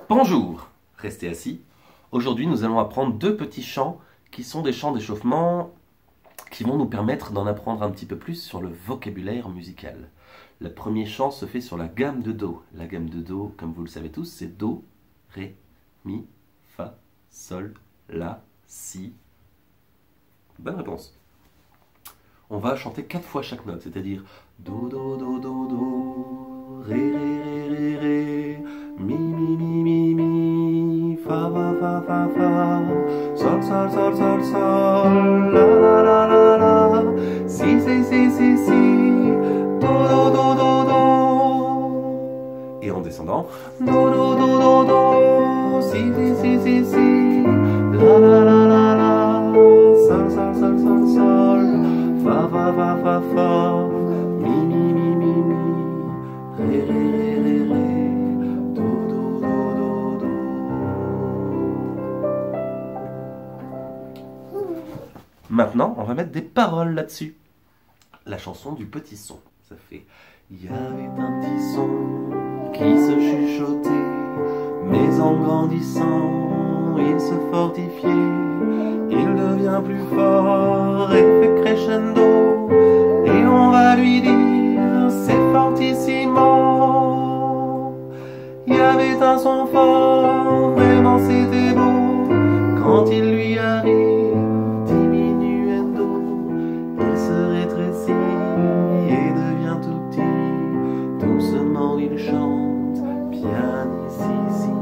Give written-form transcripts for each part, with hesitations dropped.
Bonjour, restez assis. Aujourd'hui, nous allons apprendre deux petits chants qui sont des chants d'échauffement qui vont nous permettre d'en apprendre un petit peu plus sur le vocabulaire musical. Le premier chant se fait sur la gamme de Do. La gamme de Do, comme vous le savez tous, c'est Do, Ré, Mi, Fa, Sol, La, Si. Bonne réponse. On va chanter 4 fois chaque note, c'est-à-dire Do, Do, Do, Do, Do, Ré, Ré, Ré, Ré, Ré, Mi, Mi, Mi, Mi, Mi, Fa, Fa, Fa, Fa, Fa, Sol, Sol, Sol, Sol, Sol, La, La, La, La, La, Si, Si, Si, Si, Si, Do, Do, Do, Do, Do. Et en descendant, Do, Do, Do, Do, Do, Si, Si, Si, Si, Si, La, La, La, La, La, Sol, Sol, Sol, Sol, Sol, Fa, Fa, Fa, Fa, Fa, Mi, Mi, Mi, Mi, Mi, Ré, Ré, Ré, Ré, Ré, Do, Do, Do, Do, Do. Maintenant, on va mettre des paroles là-dessus. La chanson du petit son, ça fait il y avait un petit son qui se chuchotait, mais en grandissant, il se fortifiait. Il devient plus fort et fait crescendo, et on va lui dire c'est fortissimo. Il y avait un son fort, vraiment c'était beau, quand il lui arrive diminuendo, il se rétrécit et devient tout petit. Doucement il chante pianissimo.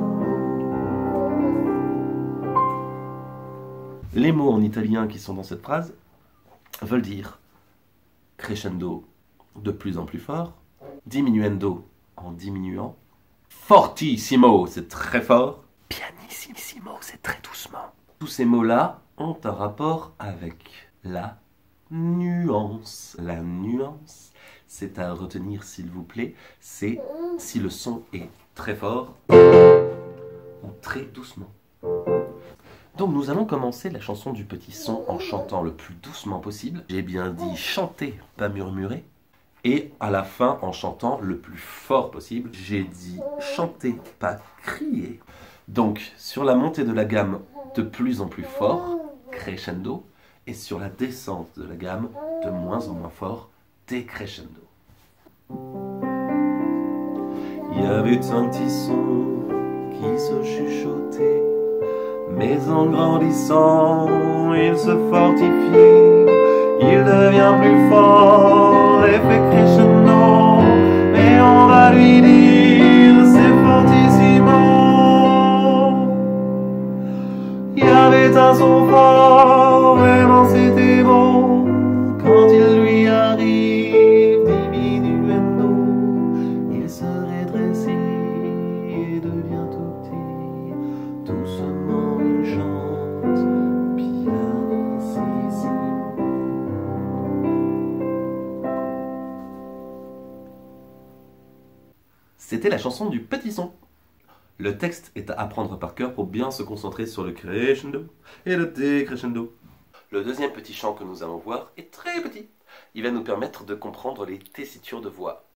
Les mots en italien qui sont dans cette phrase veulent dire crescendo, de plus en plus fort, diminuendo, en diminuant, fortissimo, c'est très fort, pianissimo, c'est très doucement. Tous ces mots-là ont un rapport avec la nuance. La nuance, c'est à retenir s'il vous plaît, c'est si le son est très fort ou très doucement. Donc nous allons commencer la chanson du petit son en chantant le plus doucement possible. J'ai bien dit chanter, pas murmurer. Et à la fin en chantant le plus fort possible. J'ai dit chanter, pas crier. Donc sur la montée de la gamme de plus en plus fort, crescendo. Et sur la descente de la gamme de moins en moins fort, décrescendo. Il y avait un petit son qui se chuchotait, mais en grandissant, il se fortifie. Il devient plus fort et fait crescendo, mais on va lui dire c'est fortissimo. Il y avait un son fort, vraiment c'était beau, quand il lui arrive diminuendo, il se rétrécit et devient tout petit. Doucement il chante pianissimo. C'était la chanson du petit son. Le texte est à apprendre par cœur pour bien se concentrer sur le crescendo et le décrescendo. Le deuxième petit chant que nous allons voir est très petit. Il va nous permettre de comprendre les tessitures de voix.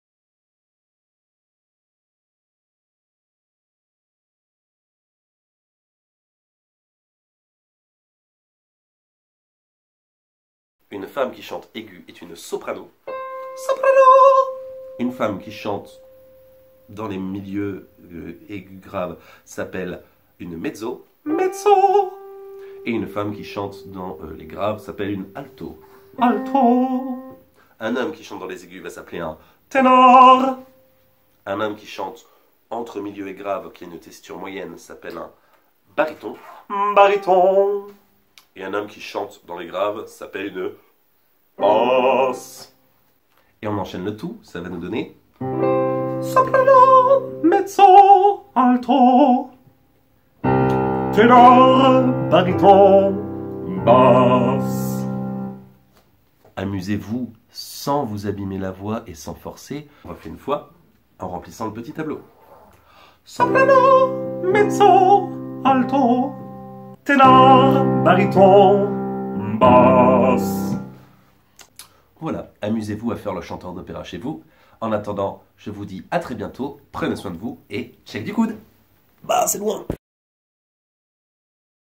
Une femme qui chante aigu est une soprano. Soprano! Une femme qui chante dans les milieux aigus graves s'appelle une mezzo. Mezzo! Et une femme qui chante dans les graves s'appelle une alto. Alto! Un homme qui chante dans les aigus va s'appeler un ténor. Un homme qui chante entre milieu et grave, qui a une tessiture moyenne, s'appelle un baryton. Baryton! Et un homme qui chante dans les graves s'appelle une basse. Et on enchaîne le tout, ça va nous donner soprano, mezzo, alto, ténor, baryton, basse. Amusez-vous sans vous abîmer la voix et sans forcer. On refait une fois en remplissant le petit tableau. Soprano, mezzo, alto, ténor, baryton, basse. Voilà, amusez-vous à faire le chanteur d'opéra chez vous. En attendant, je vous dis à très bientôt, prenez soin de vous et check du coude. Bye! c'est loin.